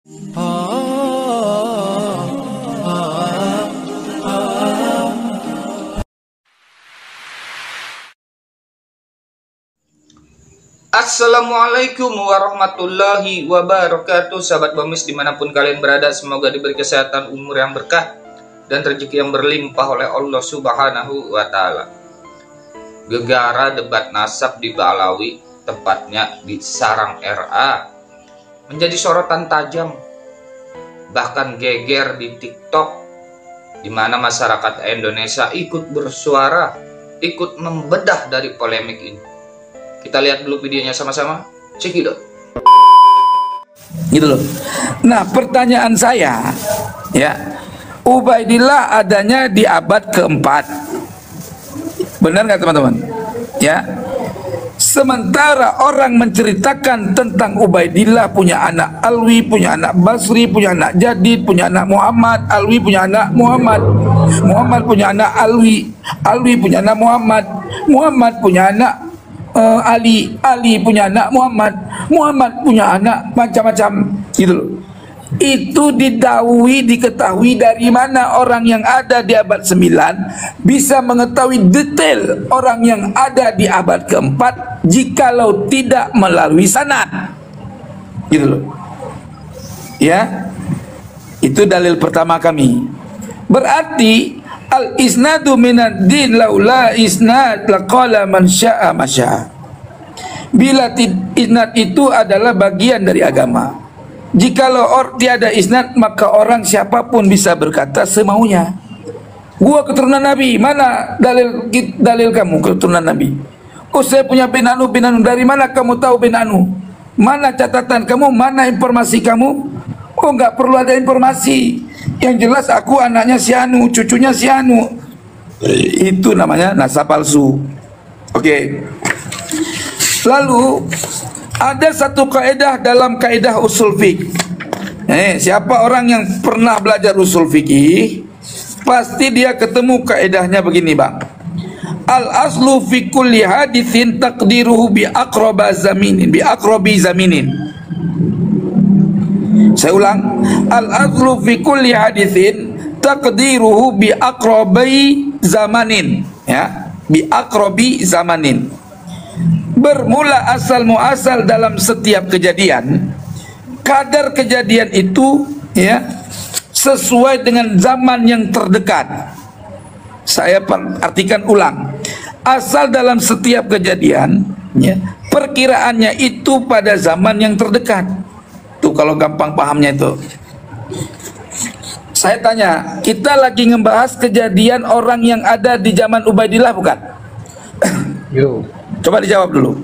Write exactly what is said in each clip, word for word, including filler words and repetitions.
Assalamualaikum warahmatullahi wabarakatuh. Sahabat Bamis dimanapun kalian berada, semoga diberi kesehatan, umur yang berkah, dan rezeki yang berlimpah oleh Allah subhanahu wa ta'ala. Gegara debat nasab di Balawi, tepatnya di Sarang R A, menjadi sorotan tajam, bahkan geger di TikTok, di mana masyarakat Indonesia ikut bersuara, ikut membedah dari polemik ini. Kita lihat dulu videonya sama-sama. Cekidot. Gitu loh. Nah, pertanyaan saya, ya, Ubaidillah adanya di abad keempat. Benar nggak teman-teman? Ya. Sementara orang menceritakan tentang Ubaidillah punya anak Alwi, punya anak Basri, punya anak Jadid, punya anak Muhammad, Alwi punya anak Muhammad, Muhammad punya anak Alwi, Alwi punya anak Muhammad, Muhammad punya anak Uh, Ali, Ali punya anak Muhammad, Muhammad punya anak macam-macam, gitu loh. Itu didawi, diketahui dari mana orang yang ada di abad sembilan bisa mengetahui detail orang yang ada di abad keempat jikalau tidak melalui sanad, gitu loh. Ya, itu dalil pertama kami. Berarti al-isnadu minad din laula isnad laqala man syaa ma syaa. Bila isnad itu adalah bagian dari agama, jikalau or tiada isnad maka orang siapapun bisa berkata semaunya. Gua keturunan Nabi, mana dalil dalil kamu keturunan Nabi? Oh, saya punya bin Anu, bin Anu. Dari mana kamu tahu bin Anu? Mana catatan kamu? Mana informasi kamu? Oh, nggak perlu ada informasi. Yang jelas aku anaknya si Anu, cucunya si Anu. Itu namanya nasab palsu. Oke. Okay. Lalu ada satu kaidah dalam kaidah usul fiqh. Eh, siapa orang yang pernah belajar usul fikih, pasti dia ketemu kaidahnya begini, Bang. Al aslu fi kulli haditsin taqdiruhu bi aqraba zaminin, bi aqrabi zaminin. Saya ulang, al-aslu fi kulli hadithin taqdiruhu bi aqrabi zamanin, ya, bi aqrabi zamanin. Bermula asal muasal dalam setiap kejadian, kadar kejadian itu, ya, sesuai dengan zaman yang terdekat. Saya artikan ulang, asal dalam setiap kejadian, ya, perkiraannya itu pada zaman yang terdekat. Tuh kalau gampang pahamnya itu. Saya tanya, kita lagi ngebahas kejadian orang yang ada di zaman Ubaidillah bukan? Yo. Coba dijawab dulu.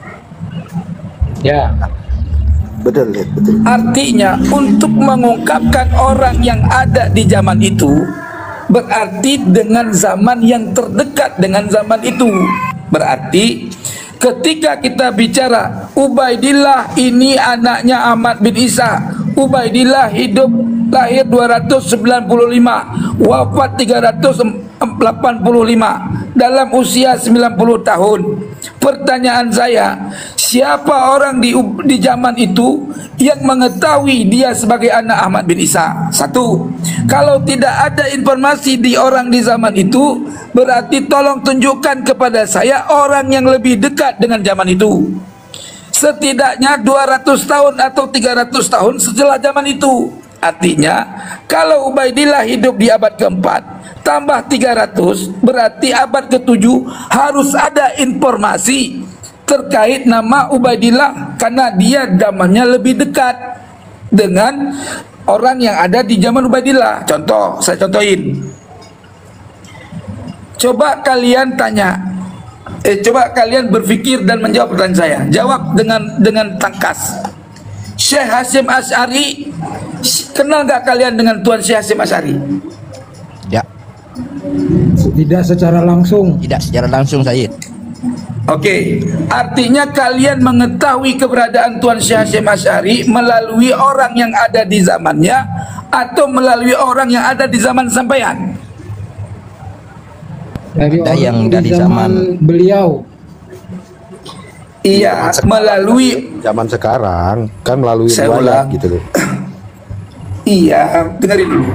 Ya. Betul, betul. Artinya untuk mengungkapkan orang yang ada di zaman itu berarti dengan zaman yang terdekat dengan zaman itu. Berarti ketika kita bicara Ubaidillah ini anaknya Ahmad bin Isa, Ubaidillah hidup lahir dua ratus sembilan puluh lima, wafat tiga ratus delapan puluh lima, dalam usia sembilan puluh tahun. Pertanyaan saya, siapa orang di, di zaman itu yang mengetahui dia sebagai anak Ahmad bin Isa? Satu. Kalau tidak ada informasi di orang di zaman itu, berarti tolong tunjukkan kepada saya orang yang lebih dekat dengan zaman itu. Setidaknya dua ratus tahun atau tiga ratus tahun setelah zaman itu. Artinya kalau Ubaidillah hidup di abad keempat tambah tiga ratus, berarti abad ketujuh harus ada informasi terkait nama Ubaidillah, karena dia zamannya lebih dekat dengan orang yang ada di zaman Ubaidillah. Contoh, saya contohin. Coba kalian tanya, eh, coba kalian berpikir dan menjawab pertanyaan saya. Jawab dengan dengan tangkas. Syekh Hasyim Asy'ari, kenal nggak kalian dengan Tuan Syekh Hasyim Asy'ari? Ya. Tidak secara langsung. Tidak secara langsung, Said. Oke, artinya kalian mengetahui keberadaan Tuan Syekh Hasyim Asy'ari melalui orang yang ada di zamannya atau melalui orang yang ada di zaman sampean? Dari Ada orang yang di dari zaman, zaman beliau. Iya, melalui zaman sekarang kan melalui Saya riwayat ulang. gitu loh. Iya, dengerin dulu.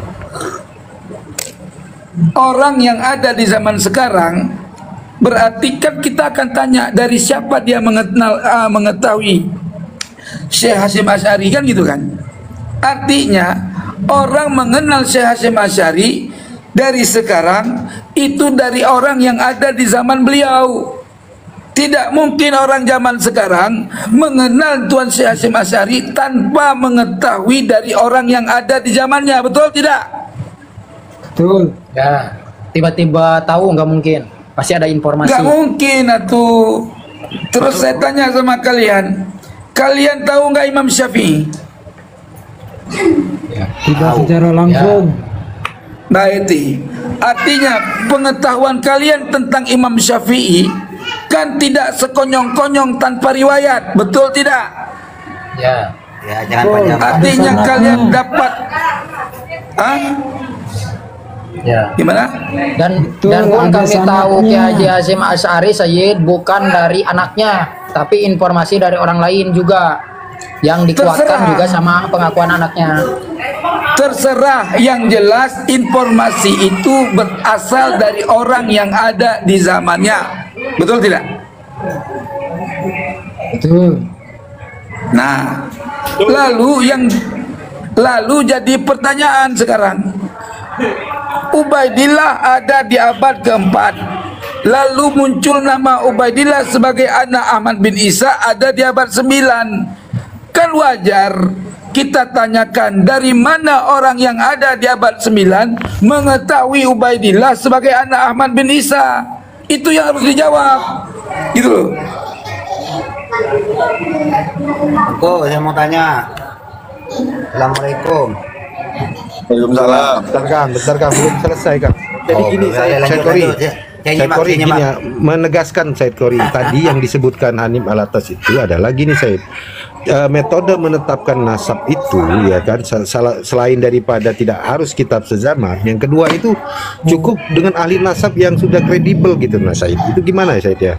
Orang yang ada di zaman sekarang, berarti kan kita akan tanya dari siapa dia mengenal, uh, mengetahui Syekh Hasyim Asy'ari, kan gitu kan. Artinya orang mengenal Syekh Hasyim Asy'ari dari sekarang itu dari orang yang ada di zaman beliau. Tidak mungkin orang zaman sekarang mengenal Tuan Syekh Hasyim Asy'ari tanpa mengetahui dari orang yang ada di zamannya, betul tidak? Betul. Ya, tiba-tiba tahu nggak mungkin. Pasti ada informasi. Nggak mungkin atuh. Terus saya tanya sama kalian, kalian tahu nggak Imam Syafi'i? Ya. Tidak secara langsung. Nah itu artinya pengetahuan kalian tentang Imam Syafi'i kan tidak sekonyong-konyong tanpa riwayat, betul tidak? Ya. Ya, jangan Betul. panjang. Artinya Ada kalian sanadnya. dapat, ah, Ya. gimana? Dan Betul, dan pun ada kami tahu Ki sanadnya. Haji Hasyim Asy'ari Sayyid bukan dari anaknya, tapi informasi dari orang lain juga yang dikuatkan Terserah. juga sama pengakuan anaknya. Terserah, yang jelas informasi itu berasal dari orang yang ada di zamannya, betul tidak? Betul. Nah, lalu yang lalu jadi pertanyaan sekarang, Ubaidillah ada di abad keempat, lalu muncul nama Ubaidillah sebagai anak Ahmad bin Isa ada di abad sembilan. Kan wajar kita tanyakan dari mana orang yang ada di abad sembilan mengetahui Ubaidillah sebagai anak Ahmad bin Isa. Itu yang harus dijawab, gitu loh. Oh, saya mau tanya. Assalamualaikum. Waalaikumsalam. Bentar Kang, bentar Kang, belum selesai Kang. Jadi Oh, gini, boleh, saya lanjut, Said Kori, lanjut, ya. Saya Said nyimak, Kori saya gini nyimak. ya, menegaskan Said Kori tadi yang disebutkan Hanim Alatas itu adalah gini Said. Eh, metode menetapkan nasab itu ya kan sel- sel- selain daripada tidak harus kitab sezaman, yang kedua itu cukup dengan ahli nasab yang sudah kredibel gitu nah Said. Itu gimana ya Said ya?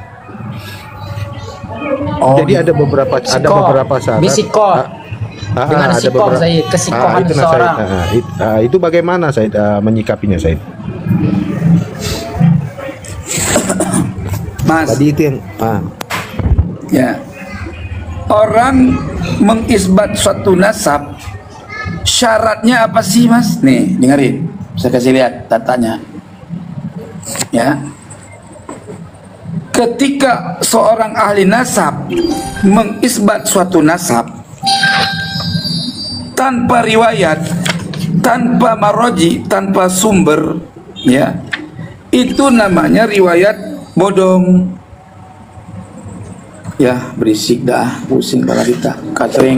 Oh, Jadi ada beberapa ada Psiko. beberapa syarat. Bisiko. Ah, ah, Dengan ada sikoh, beberapa- Said, kesikohan Ah, itu nah, Said. seseorang. Ah, it- ah, itu bagaimana Said ah, menyikapinya Said? Mas, Tadi itu yang ah, ya, orang mengisbat suatu nasab syaratnya apa sih Mas? Nih dengerin, saya kasih lihat datanya. Ya, ketika seorang ahli nasab mengisbat suatu nasab tanpa riwayat, tanpa maroji, tanpa sumber, ya, itu namanya riwayat bodong. Ya berisik dah, pusing kepala kita, kacring.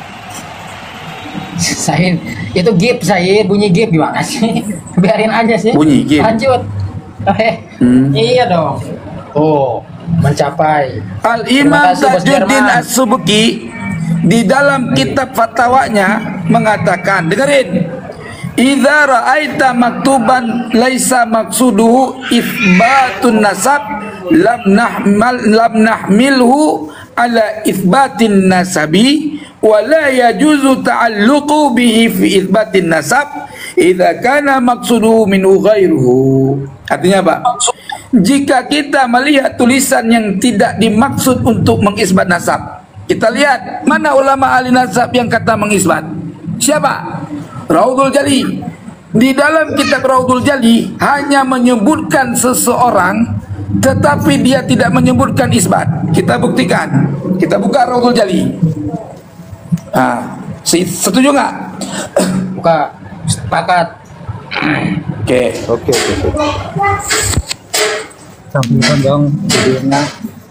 Said, itu gip Said, bunyi gip gimana sih? Biarin aja sih. Bunyi gip. Lanjut. Eh, Hmm. iya dong. Oh, mencapai. Al Terima Imam kasih, Bos Tajuddin Jerman. As-Subki di dalam kitab fatwanya mengatakan, dengerin, idza ra'aita maktuban laisa maqsuduhu itsbatun nasab lam nahmal lam nahmilhu ala itsbatin nasabi wa la yajuzu ta'alluqu bihi fi itsbatin nasab idza kana maqsuduhu minhu ghairuhu. Artinya apa? Jika kita melihat tulisan yang tidak dimaksud untuk mengisbat nasab, kita lihat mana ulama ahli nasab yang kata mengisbat. Siapa? Raudhul Jali. Di dalam kitab Raudhul Jali hanya menyebutkan seseorang, tetapi dia tidak menyebutkan isbat. Kita buktikan. Kita buka Raudhul Jali. Nah, setuju nggak? Buka. Sepakat. Oke. oke oke. Said. Sampaikan dong videonya.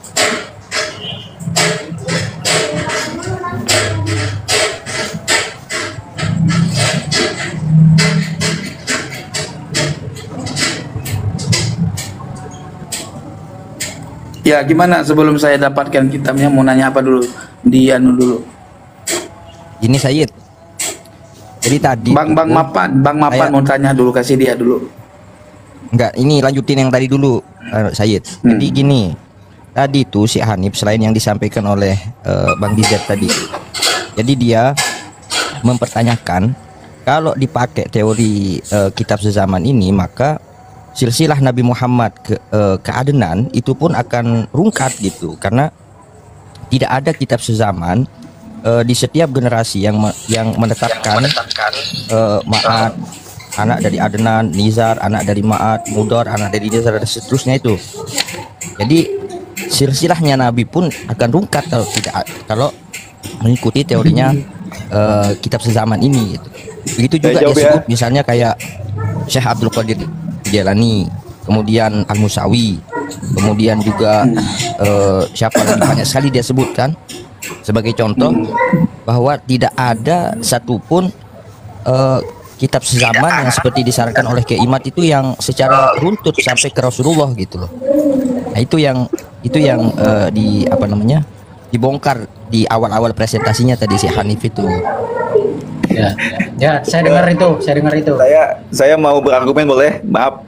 Ya gimana sebelum saya dapatkan kitabnya, mau nanya apa dulu? Di anu dulu. Ini Said. Jadi tadi Bang Bang tuh- Mapan, Bang Mapan Kayak- mau tanya dulu, kasih dia dulu. Enggak, ini lanjutin yang tadi dulu, eh, Said. Hmm. Jadi gini, tadi tuh si Hanif selain yang disampaikan oleh eh, Bang Dizet tadi, jadi dia mempertanyakan kalau dipakai teori uh, kitab sezaman ini, maka silsilah Nabi Muhammad ke uh, ke Adnan itu pun akan rungkat gitu, karena tidak ada kitab sezaman uh, di setiap generasi yang me yang menetapkan uh, Ma'ad, anak dari Adnan, Nizar, anak dari Ma'ad, Mudar, anak dari Nizar, dan seterusnya itu. Jadi silsilahnya Nabi pun akan rungkat kalau tidak kalau mengikuti teorinya uh, kitab sezaman ini gitu. Begitu juga dia sebut ya, misalnya kayak Syekh Abdul Qadir Jailani, kemudian Al-Musawi, kemudian juga uh, siapa lagi, banyak sekali dia sebutkan sebagai contoh bahwa tidak ada satupun uh, kitab sezaman yang seperti disarankan oleh Kiai Imad itu yang secara runtut sampai ke Rasulullah gitu loh. Nah itu yang itu yang uh, di apa namanya dibongkar di awal-awal presentasinya tadi si Hanif itu. Ya, ya, saya dengar itu, saya dengar itu. Saya saya mau berargumen boleh? Maaf.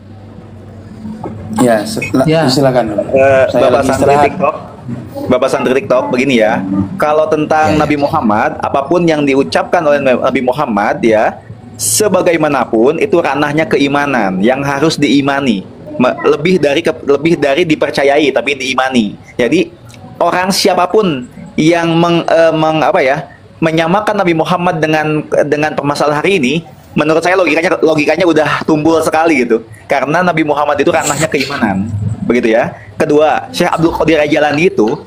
Ya, ya. silakan. Uh, Bapak Santri TikTok, Bapak Santri TikTok begini ya. Kalau tentang ya, Nabi Muhammad, apapun yang diucapkan oleh Nabi Muhammad ya, sebagaimanapun itu ranahnya keimanan yang harus diimani. Lebih dari ke, lebih dari dipercayai tapi diimani. Jadi orang siapapun yang meng, uh, meng apa ya? menyamakan Nabi Muhammad dengan dengan permasalahan hari ini, menurut saya logikanya logikanya udah tumbul sekali gitu. Karena Nabi Muhammad itu ranahnya keimanan, begitu ya. Kedua, Syekh Abdul Qadir Jailani itu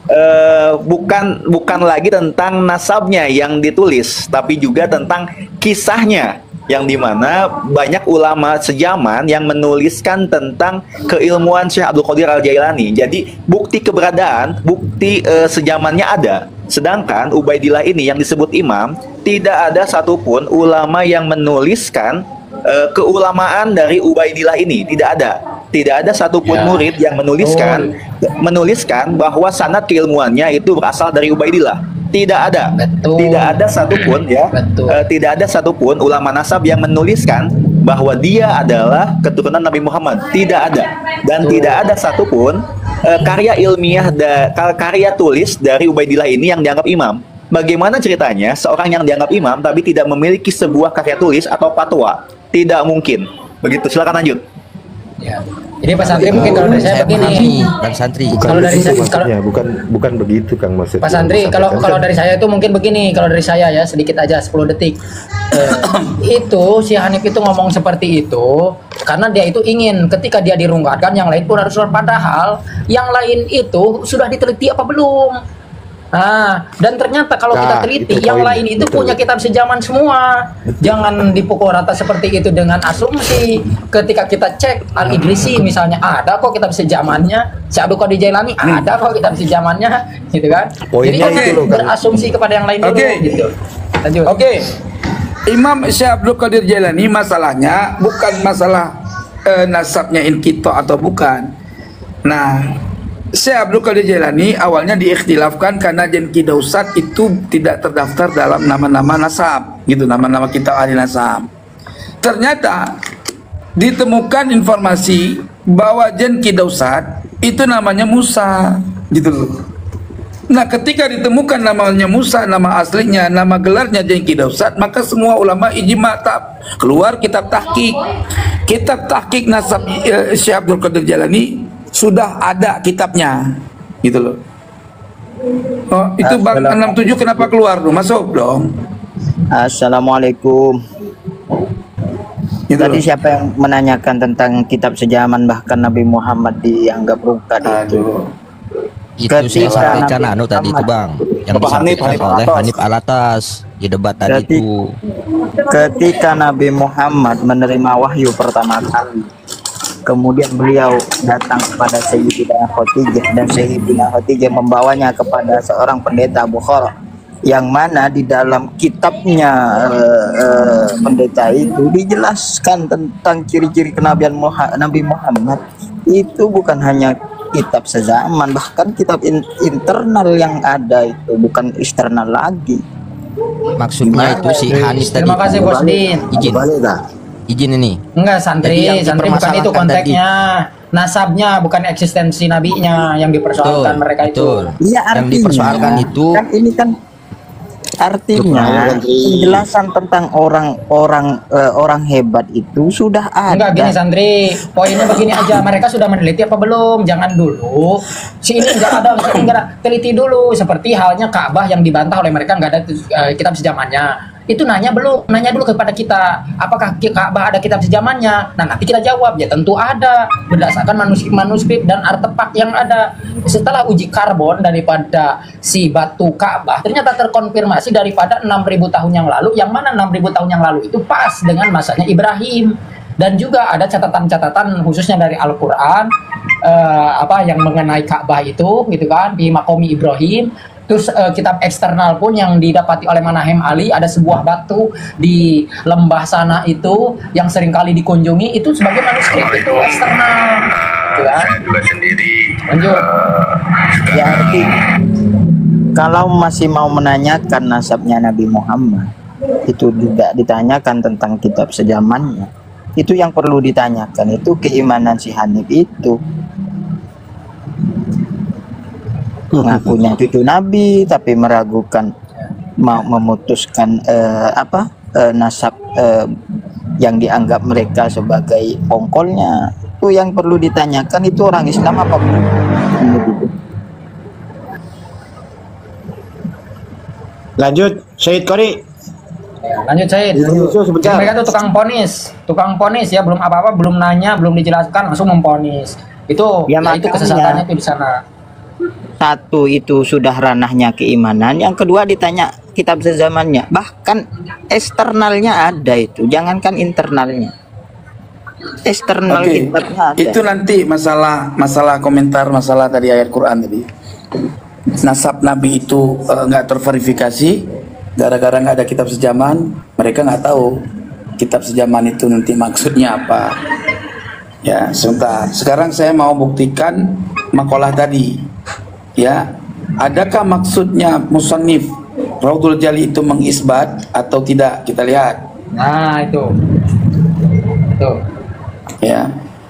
uh, bukan bukan lagi tentang nasabnya yang ditulis, tapi juga tentang kisahnya, yang dimana banyak ulama sejaman yang menuliskan tentang keilmuan Syekh Abdul Qadir Al-Jailani. Jadi bukti keberadaan, bukti uh, sejamannya ada. Sedangkan Ubaidillah ini yang disebut imam, tidak ada satupun ulama yang menuliskan uh, keulamaan dari Ubaidillah ini. Tidak ada. Tidak ada satupun ya, murid yang menuliskan oh. menuliskan bahwa sanad keilmuannya itu berasal dari Ubaidillah. Tidak ada. Betul. Tidak ada satupun ya. Uh, tidak ada satupun ulama nasab yang menuliskan bahwa dia adalah keturunan Nabi Muhammad. Tidak ada. Dan Betul. tidak ada satupun uh, karya ilmiah da, karya tulis dari Ubaidillah ini yang dianggap imam. Bagaimana ceritanya seorang yang dianggap imam tapi tidak memiliki sebuah karya tulis atau fatwa? Tidak mungkin. Begitu. Silakan lanjut. Ya. Jadi Pak Santri mungkin kalau dari saya begini, Pak Santri. Bukan kalau dari saya, kalau, bukan bukan begitu Kang maksudnya. Pak Santri, kalau kalau dari saya itu mungkin begini, kalau dari saya ya sedikit aja sepuluh detik. eh, itu si Hanif itu ngomong seperti itu karena dia itu ingin ketika dia dirungkatkan yang lain pun harus, padahal yang lain itu sudah diteliti apa belum. Nah, dan ternyata kalau nah, kita teliti yang poin, lain itu betul. punya kitab sejaman semua. Jangan dipukul rata seperti itu dengan asumsi. Ketika kita cek Al-Idrisi misalnya ada kok kitab sejamannya, Syekh Abdul Qadir Jailani ada kok kitab sejamannya, gitu kan. Poinnya jadi okay, itu loh, kan? berasumsi kepada yang lain dulu okay. gitu. Lanjut. Oke. Okay. Imam Syekh Abdul Qadir Jailani masalahnya bukan masalah eh, nasabnya inqita atau bukan. Nah, Syekh Abdul Qadir Jailani awalnya diikhtilafkan karena Jenki Dausat itu tidak terdaftar dalam nama-nama nasab, gitu, nama-nama kitab ahli nasab. Ternyata ditemukan informasi bahwa Jenki Dausat itu namanya Musa, gitu loh. Nah, ketika ditemukan namanya Musa, nama aslinya, nama gelarnya Jenki Dausat, maka semua ulama ijma tak keluar kitab tahqiq. Kitab tahqiq nasab uh, Syekh Abdul Qadir Jailani sudah ada kitabnya, gitu loh. Oh, itu bab enam puluh tujuh kenapa keluar tuh? Masuk dong. Assalamualaikum. Gitu Tadi loh. Siapa yang menanyakan tentang kitab sejaman bahkan Nabi Muhammad dianggap rungkat itu? Itu saya sampaikan anu tadi itu Bang, yang disampaikan oleh Hanif Alatas di debat tadi itu. Ketika Nabi Muhammad menerima wahyu pertama kali, kemudian beliau datang kepada Sayyidina Khadijah dan Sayyidina Khadijah membawanya kepada seorang pendeta Bukhara, yang mana di dalam kitabnya uh, uh, pendeta itu dijelaskan tentang ciri-ciri kenabian Muhammad, Nabi Muhammad itu bukan hanya kitab sezaman, bahkan kitab in, internal yang ada itu bukan eksternal lagi. Maksudnya itu si Hanif tadi. Terima kasih Bos Din. Izin. Izin ini. Enggak, santri, santri bukan itu konteksnya. Tadi. Nasabnya bukan eksistensi nabinya yang dipersoalkan betul, mereka betul. itu. Iya, yang dipersoalkan itu kan ini kan Artinya penjelasan tentang orang-orang eh, orang hebat itu sudah ada. Enggak gini Santri, poinnya begini aja, mereka sudah meneliti apa belum? Jangan dulu. Si ini enggak ada, si ini enggak ada. Teliti dulu. Seperti halnya Ka'bah yang dibantah oleh mereka enggak ada uh, kitab sejamannya. Itu nanya belum, nanya dulu kepada kita, apakah Ka'bah ada kitab sejamannya? Nah nanti kita jawab, ya tentu ada, berdasarkan manuskrip-manuskrip dan artefak yang ada. Setelah uji karbon daripada si batu Ka'bah, ternyata terkonfirmasi daripada enam ribu tahun yang lalu, yang mana enam ribu tahun yang lalu itu pas dengan masanya Ibrahim. Dan juga ada catatan-catatan khususnya dari Al-Quran, eh, apa yang mengenai Ka'bah itu, gitu kan, di Makomi Ibrahim. Terus uh, kitab eksternal pun yang didapati oleh Manahem Ali, ada sebuah batu di lembah sana itu yang seringkali dikunjungi, itu sebagai manuskrip itu eksternal. Gitu kan? Saya juga sendiri. Lanjut. Ya arti kalau masih mau menanyakan nasabnya Nabi Muhammad, itu juga ditanyakan tentang kitab sejamannya. Itu yang perlu ditanyakan, itu keimanan si Hanif itu. Ngakunya cucu Nabi tapi meragukan, mau memutuskan eh, apa eh, nasab eh, yang dianggap mereka sebagai pongkolnya. Itu yang perlu ditanyakan, itu orang Islam apa belum? Lanjut, Syed Qori. Ya, lanjut Syed. Mereka tuh tukang ponis, tukang ponis ya, belum apa-apa, belum nanya, belum dijelaskan langsung memponis. Itu ya, ya, itu kesesatannya itu di sana. Satu itu sudah ranahnya keimanan, yang kedua ditanya kitab sezamannya, bahkan eksternalnya ada itu, jangankan internalnya, eksternal okay. kitabnya ada. Itu nanti masalah masalah komentar masalah tadi ayat Quran tadi, nasab Nabi itu nggak uh, terverifikasi gara-gara nggak ada kitab sejaman, mereka nggak tahu kitab sejaman itu nanti maksudnya apa. Ya sebentar, sekarang saya mau buktikan makalah tadi. Ya, adakah maksudnya musannif Raudhul Jali itu mengisbat atau tidak? Kita lihat. Nah, itu. Itu. Ya.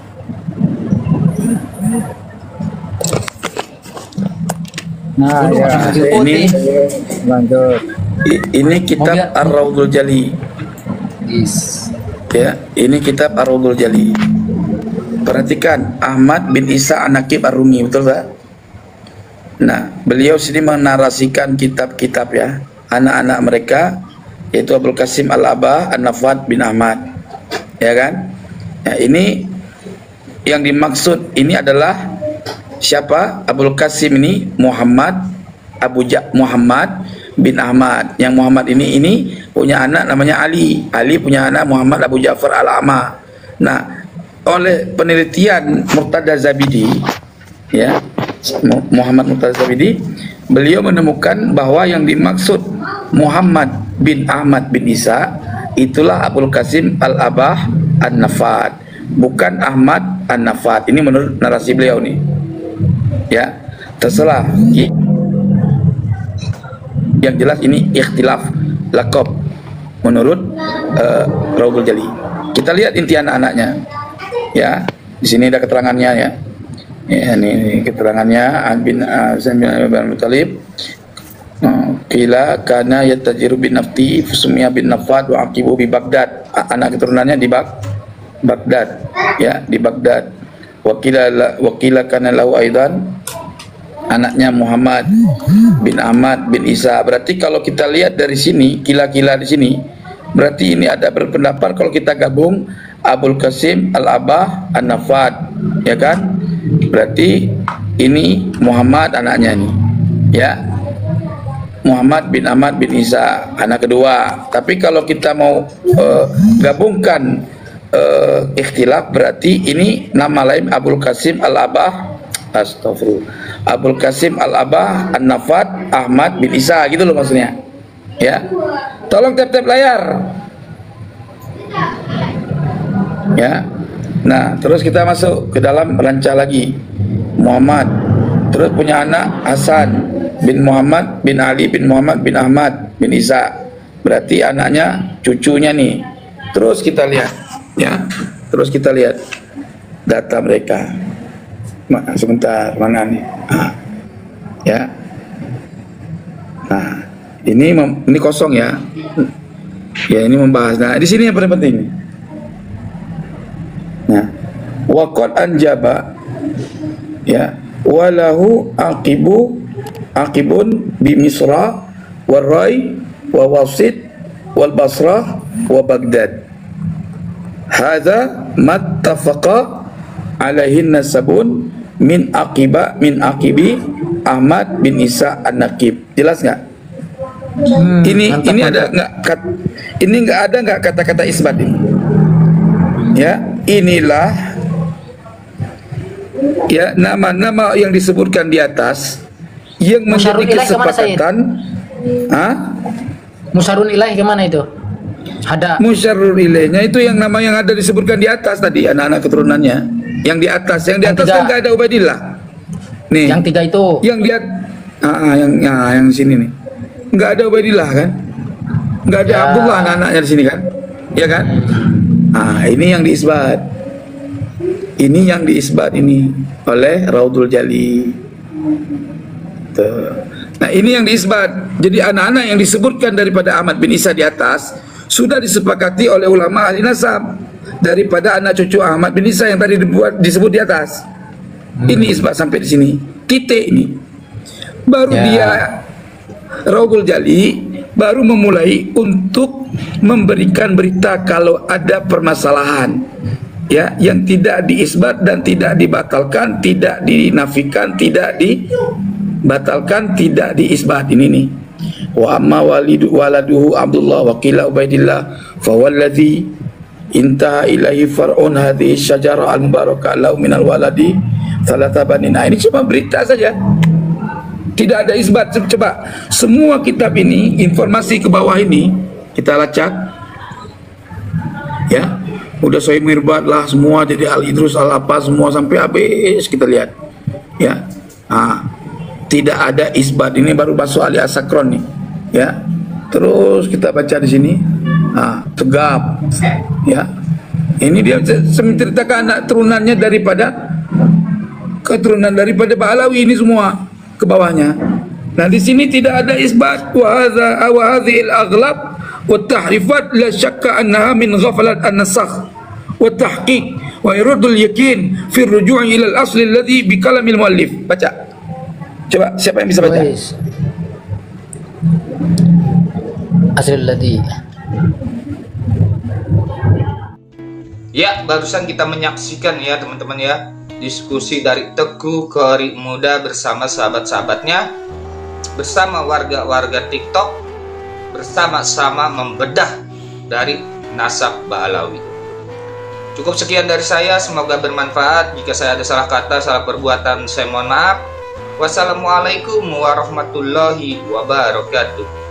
Nah, ya. Ini Lanjut. ini kitab Ar-Raudhul Jali. Yes. Ya, ini kitab Ar-Raudhul Jali. Perhatikan, Ahmad bin Isa An-Naqib Ar-Rumi, betul tak? Nah, beliau sini menarasikan kitab-kitab ya anak-anak mereka, yaitu Abul Qasim Al-Abah An-Nafad bin Ahmad, ya kan? Ya, ini yang dimaksud ini adalah siapa? Abul Qasim ini Muhammad Abu Ja Muhammad bin Ahmad. Yang Muhammad ini ini punya anak namanya Ali. Ali punya anak Muhammad Abu Ja'far Al-A'ma. Nah, oleh penelitian Murtada Zabidi, ya, Muhammad Murtada Zabidi, beliau menemukan bahwa yang dimaksud Muhammad bin Ahmad bin Isa itulah Abul Qasim Al-Abah An-Nafad, bukan Ahmad An-Nafad. Ini menurut narasi beliau nih. Ya, terserah. Yang jelas ini ikhtilaf laqab menurut uh, Raudhul Jali. Kita lihat inti anak-anaknya. Ya, di sini ada keterangannya ya. Ya, ini keterangannya bin Azam bin Abi Thalib. Qila kana yatajiru bin nafti fusmiya bin Nafad wa aqibu bi Baghdad. Anak keturunannya di Bag Baghdad, ya, di Baghdad. Wakila wakila kana lahu aidan, anaknya Muhammad bin Ahmad bin Isa. Berarti kalau kita lihat dari sini, kila-kila di sini, berarti ini ada berpendapat kalau kita gabung Abul Qasim Al-Abah An-Nafad, ya kan? Berarti ini Muhammad anaknya nih, ya. Muhammad bin Ahmad bin Isa anak kedua. Tapi kalau kita mau uh, gabungkan uh, ikhtilaf, berarti ini nama lain Abul Qasim Al-Abah, astagfirullah, Abul Qasim Al-Abah An-Nafad Ahmad bin Isa, gitu loh maksudnya. Ya, tolong tap-tap layar. Ya, nah terus kita masuk ke dalam rancah lagi. Muhammad terus punya anak Hasan bin Muhammad bin Ali bin Muhammad bin Ahmad bin Isa. Berarti anaknya, cucunya nih. Terus kita lihat, ya, terus kita lihat data mereka. Ma, sebentar, mana nih? Ah, ya, nah Ini mem- ini kosong ya. Ya ini membahas. Nah di sini yang paling penting. Nah, waqad anjaba ya walahu aqibu aqibun bi Misra wal Rai wa Wasit wal Basrah wa Baghdad. Hadza mattafaqa alaihi nasabun min aqiba min aqibi Ahmad bin Isa An-Naqib. Jelas nggak? Hmm, ini mantap, ini mantap. Ada nggak kat, ini nggak ada nggak kata-kata isbat ini? Ya, inilah ya nama-nama yang disebutkan di atas yang menjadi kesepakatan. Ah, Musyarun ilaih kemana itu? Ada Musyarun ilaihnya itu yang nama yang ada disebutkan di atas tadi, anak-anak keturunannya. Yang di atas, yang di atas kan nggak ada Ubaidillah. Nih, yang tiga itu. Yang dia, ah, yang ah, yang sini nih, nggak ada Ubaidillah kan? Nggak ada ya. Abdullah anak-anaknya di sini kan? Ya kan? Ah, ini yang diisbat. Ini yang diisbat ini oleh Raudul Jali. Tuh. Nah, ini yang diisbat. Jadi anak-anak yang disebutkan daripada Ahmad bin Isa di atas sudah disepakati oleh ulama ahli nasab daripada anak cucu Ahmad bin Isa yang tadi dibuat disebut di atas. Hmm. Ini isbat sampai di sini. Titik ini. Baru ya. Dia Raudul Jali baru memulai untuk memberikan berita kalau ada permasalahan ya yang tidak diisbat dan tidak dibatalkan, tidak dinafikan, tidak dibatalkan, tidak diisbat. Ini nih. Wa amma walidu waladuhu Abdullah wa qila Ubaidillah fa wallazi intaha ilaihi far'un hadhihi syajarah al-mubarakah lahu minal waladi thalatha banin. Ini cuma berita saja. Tidak ada isbat. Coba semua kitab ini, informasi ke bawah ini kita lacak ya, udah Sahih Mirbat lah semua, jadi Al Idrus Al apa semua sampai habis kita lihat ya. Nah, tidak ada isbat. Ini baru masuk Ali Asakron nih ya. Terus kita baca di sini, nah, tegap ya. Ini dia menceritakan anak turunannya daripada keturunan daripada Ba'alawi ini semua ke bawahnya. Nah di sini tidak ada isbat. Wa hadza wa hadhihi al-aghlab wa tahrifat la syakka annaha min ghafalat an-nasakh wa tahqiq wa iradul yakin fi ar-ruju' ila al-asl alladhi bi kalam al-muallif. Baca. Coba siapa yang bisa baca? Asl alladhi. Ya, barusan kita menyaksikan ya teman-teman ya, diskusi dari Teguh Qori Muda bersama sahabat-sahabatnya, bersama warga-warga TikTok, bersama-sama membedah dari nasab Ba'alawi. Cukup sekian dari saya, semoga bermanfaat. Jika saya ada salah kata, salah perbuatan, saya mohon maaf. Wassalamualaikum warahmatullahi wabarakatuh.